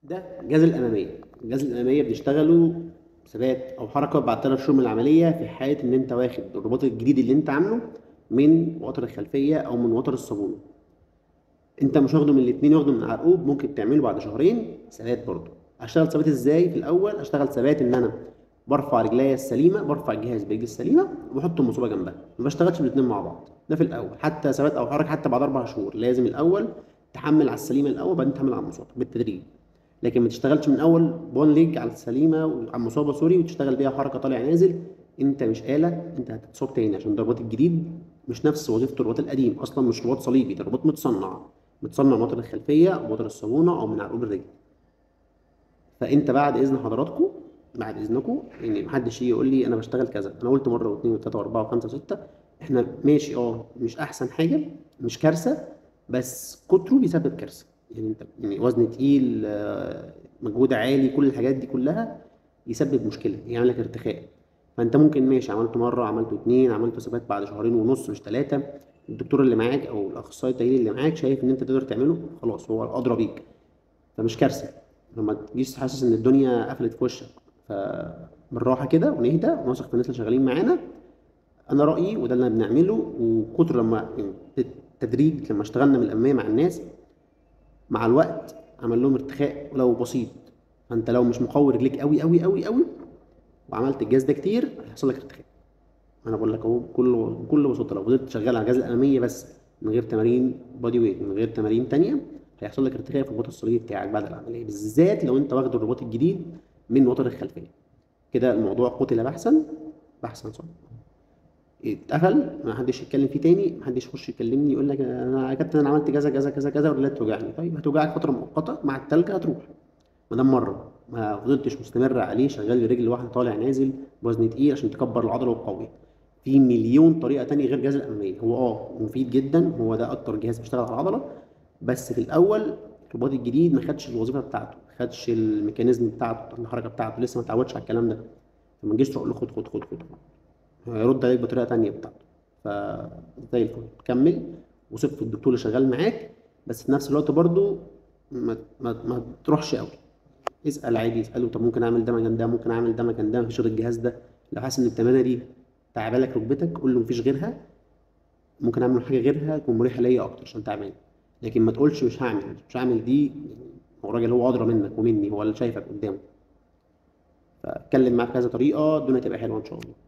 ده الجهاز الاماميه. الجهاز الاماميه بنشتغله ثبات او حركه بعد 3 شهور من العمليه، في حاله ان انت واخد الرباط الجديد اللي انت عامله من وتر الخلفيه او من وتر الصابونه. انت مش واخده من الاثنين، واخده من العرقوب، ممكن تعمله بعد شهرين ثبات برضه. اشتغل ثبات ازاي؟ في الاول اشتغل ثبات ان انا برفع رجليا السليمه، برفع الجهاز برجلي السليمه وبحط المصوبه جنبها، ما بشتغلش بالاثنين مع بعض. ده في الاول، حتى ثبات او حركه حتى بعد 4 شهور لازم الاول تحمل على السليمه الاول، بعدين تحمل على المصوبه بالتدريج. لكن ما تشتغلش من اول بون ليج على السليمه وعلى المصابه سوري وتشتغل بيها حركه طالع نازل. انت مش آلة، انت هتتصاب تاني، عشان ده الرباط الجديد مش نفس وظيفه الرباط القديم اصلا. مش رباط صليبي، ده رباط متصنع، متصنع من وتر الخلفيه او وتر الصابونه او من عرقوب الرجل. فانت بعد اذن حضراتكم، بعد اذنكم، يعني محدش يجي يقول لي انا بشتغل كذا. انا قلت مره واثنين وثلاثه واربعه وخمسه وسته. احنا ماشي، مش احسن حاجه، مش كارثه، بس كتره بيسبب كارثه. يعني انت يعني وزن تقيل، مجهود عالي، كل الحاجات دي كلها يسبب مشكله، يعمل لك ارتخاء. فانت ممكن ماشي عملته مره، عملته اتنين، عملته ثبات بعد شهرين ونص مش ثلاثه، الدكتور اللي معاك او الاخصائي التاهيلي اللي معاك شايف ان انت تقدر تعمله، خلاص هو الادرى بيك. فمش كارثه لما تجيش حاسس ان الدنيا قفلت في وشك. فبالراحه كده ونهدى ونثق في الناس اللي شغالين معانا. انا رايي وده اللي بنعمله، وكتر لما يعني بالتدريج لما اشتغلنا من الاماميه مع الناس، مع الوقت عمل لهم ارتخاء ولو بسيط. فانت لو مش مقوي رجليك قوي قوي قوي قوي وعملت الجهاز ده كتير هيحصل لك ارتخاء. انا بقول لك اهو بكل بساطه، لو فضلت شغال على الجهاز الاماميه بس من غير تمارين بادي ويت، من غير تمارين تانية، هيحصل لك ارتخاء في الرباط الصليبي بتاعك بعد العمليه، بالذات لو انت واخد الرباط الجديد من وتر الخلفيه. كده الموضوع قتل بحثا، بحثا صح، اتقفل، ما حدش يتكلم فيه تاني. ما حدش يخش يكلمني يقول لك انا يا كابتن انا عملت كذا كذا كذا كذا ورجلي توجعني. طيب هتوجعك فتره مؤقته، مع التلج هتروح. ما دام مره ما فضلتش مستمر عليه شغال برجل واحده طالع نازل بوزن تقيل عشان تكبر العضله وتقوي، في مليون طريقه تانية غير الجهاز الاماميه. هو مفيد جدا، هو ده اكتر جهاز بيشتغل على العضله، بس في الاول الرباط الجديد ما خدش الوظيفه بتاعته، ما خدش الميكانيزم بتاعته، الحركه بتاعته لسه ما اتعودش على الكلام ده. فما تجيش تقول له خد خد خد خد، هيرد عليك بطريقه تانية بتاعته. ف زي الفل كمل، وثق في الدكتور اللي شغال معاك، بس في نفس الوقت برضو ما تروحش قوي. اسال عادي، اساله طب ممكن اعمل ده مكان ده، ممكن اعمل ده مكان ده، مفيش غير الجهاز ده. لو حاسس ان التمرينه دي تعبان لك ركبتك قول له مفيش غيرها، ممكن اعمل حاجه غيرها تكون مريحه ليا اكتر عشان تعبان. لكن ما تقولش مش هعمل دي. هو الراجل هو ادرى منك ومني، هو اللي شايفك قدامه. فاتكلم معاه بكذا طريقه الدنيا تبقى حلوه ان شاء الله.